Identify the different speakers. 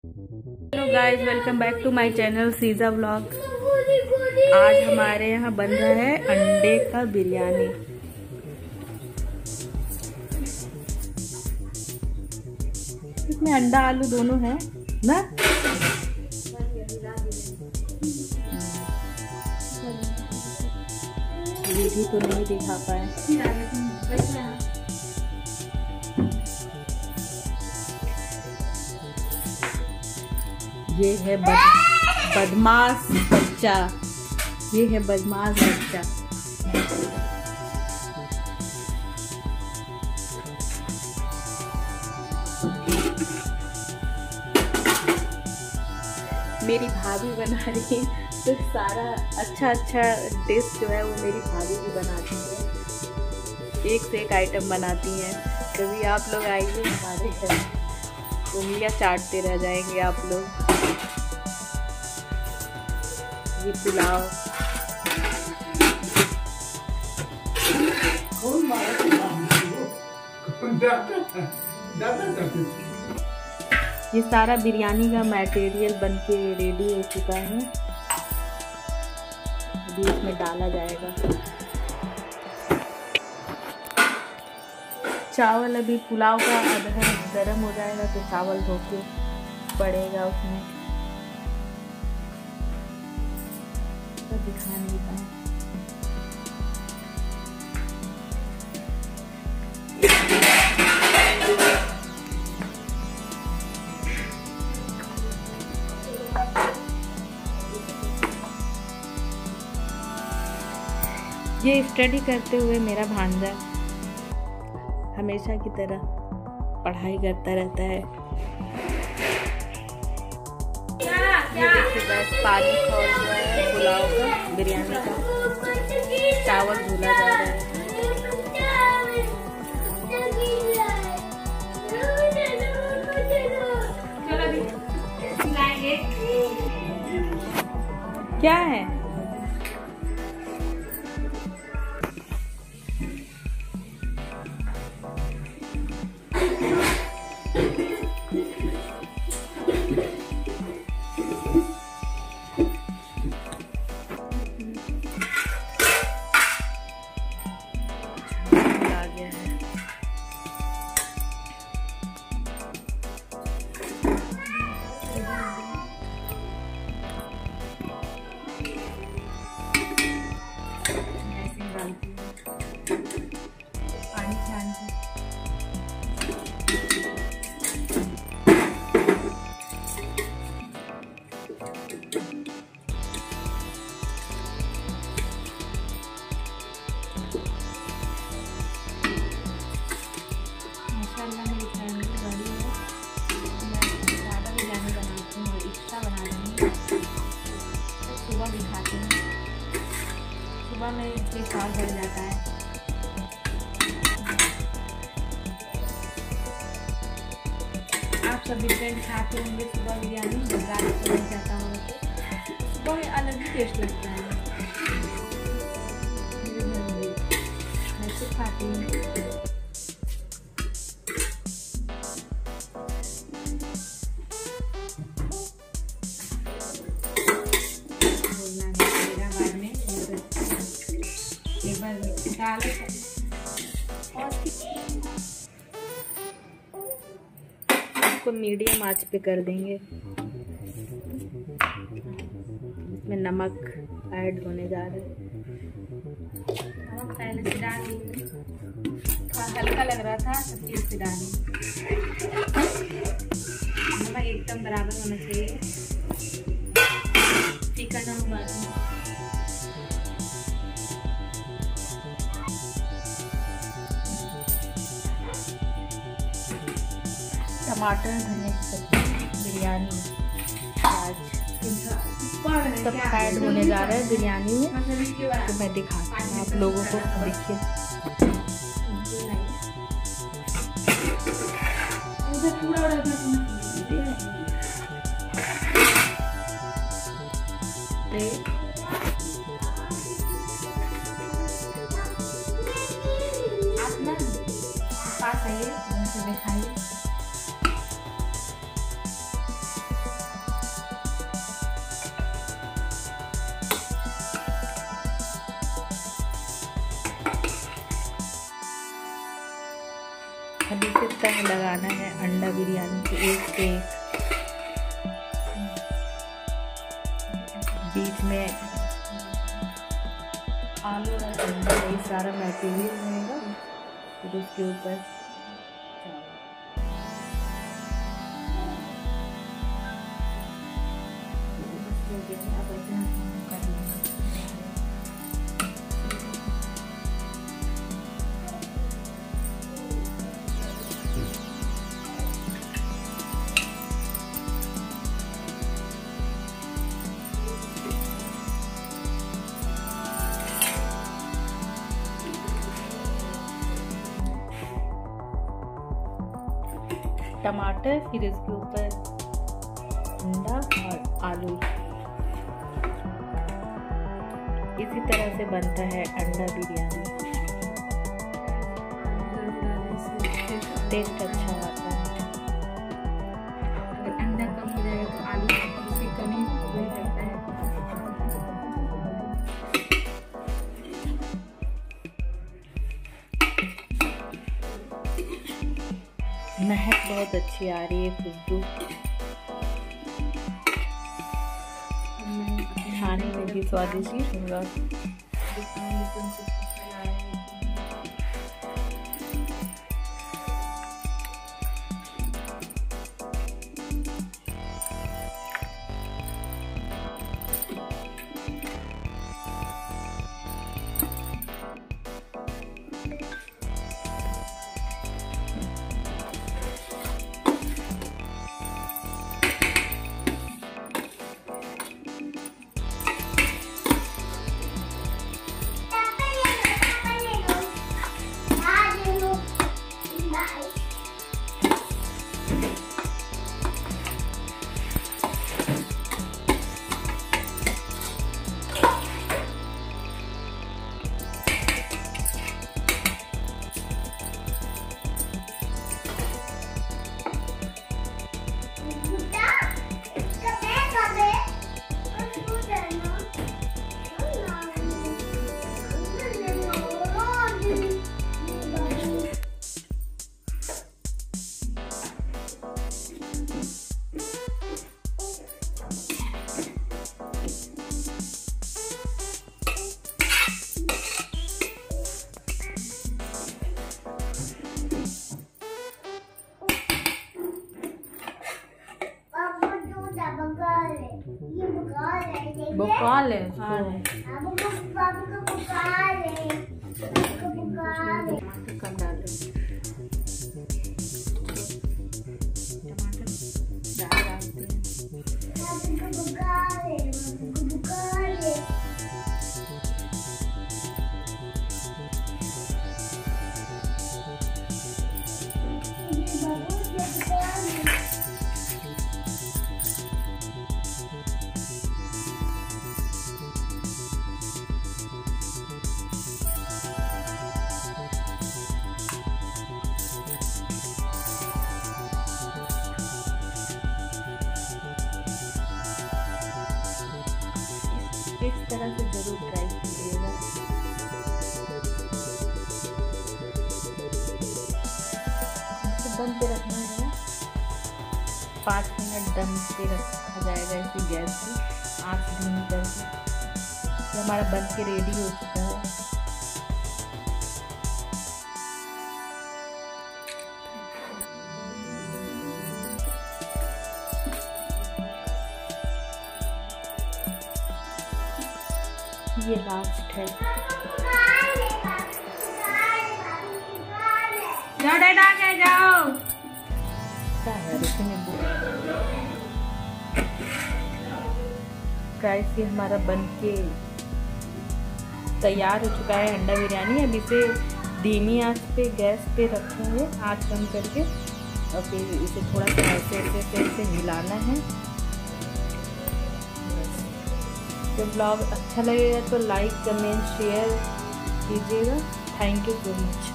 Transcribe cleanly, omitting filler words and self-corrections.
Speaker 1: Hello guys, welcome back to my channel सीजा vlog. आज हमारे यहाँ बन रहा है अंडे का बिरयानी। इसमें अंडा आलू दोनों है ना। विधि तो नहीं दिखा पाए। ये है बदमाश बच्चा। ये है बदमाश बच्चा। मेरी भाभी बना रही है, तो सारा अच्छा डिश जो है वो मेरी भाभी भी बनाती है। एक से एक आइटम बनाती हैं। कभी आप लोग आइए हमारे घर, उंगलियां चाटते रह जाएंगे आप लोग। ये पुलाव, ये सारा बिरयानी का मटेरियल बनके रेडी हो चुका है। अभी इसमें डाला जाएगा चावल। अभी पुलाव का अदहन गर्म हो जाएगा तो चावल धो के पड़ेगा उसमें। तो दिखा नहीं पाए। ये स्टडी करते हुए मेरा भांजा हमेशा की तरह पढ़ाई करता रहता है। ये देखिए बस पानी खोल रहा है पुलाव का, बिरयानी का। चावल धुला जा रहा है। क्या है? सुबह में इसके साथ बढ़ जाता है। आप सभी फ्रेंड खाते होंगे सुबह बिरयानी, बाजार से नहीं जाता होगा तो सुबह में अलग ही टेस्ट लगता है। मैं तो खाती हूँ। इसको मीडियम आंच पे कर देंगे। इसमें नमक ऐड होने जा रहा है। नमक पहले से डाल दी, हल्का लग रहा था तो फिर से डाली। नमक एकदम बराबर होना चाहिए, फीका ना हो। टमाटर, धनिया की पत्ती, बिरयानी, प्याज सब ऐड होने जा रहा है बिरयानी में। तो मैं दिखाती हूँ आप लोगों को। देखिए आप ना पास आइए, उनसे दिखाइए। अभी से तह लगाना है अंडा बिरयानी के एक से एक। बीच में आलू और अंडा ये सारा मटेरियल रहेगा, फिर उसके ऊपर टमाटर, फिर इसके ऊपर अंडा और आलू। इसी तरह से बनता है अंडा बिरयानी। टेस्ट अच्छा आता है।
Speaker 2: अगर अंडा कम हो जाएगा तो आलू की कमी हो जाता है।
Speaker 1: महक बहुत अच्छी आ रही है, खुशबू खाने में भी स्वादिष्ट होगा।
Speaker 2: बुखार है कम डाल
Speaker 1: इस तरह से जरूर ट्राई कीजिएगा। दम पे रखना है, 5 मिनट दम पे रखा जाएगा इसी गैस पे, आँच धीमी करके। ये हमारा बन के रेडी हो चुका है। ये लास्ट है।
Speaker 2: जाओ डैड आ गए, जाओ।
Speaker 1: गाइस ये हमारा बन के तैयार हो चुका है अंडा बिरयानी। अब इसे धीमी आंच पे गैस पे रखेंगे, आंच कम करके, और फिर इसे थोड़ा सा ऐसे हिलाना है। तो ब्लॉग अच्छा लगेगा तो लाइक, कमेंट, शेयर कीजिएगा। Thank you so much.